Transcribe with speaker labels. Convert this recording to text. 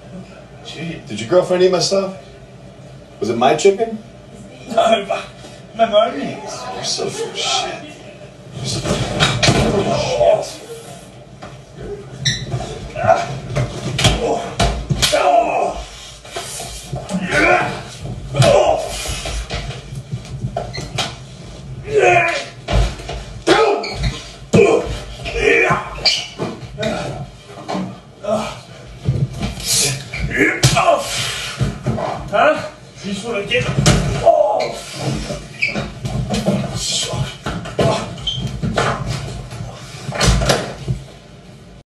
Speaker 1: Gee, did your girlfriend eat my stuff? Was it my chicken?
Speaker 2: No, macaroni.
Speaker 1: You're so full of shit. You're so full of shit.
Speaker 2: Huh? You just want to get... Oh!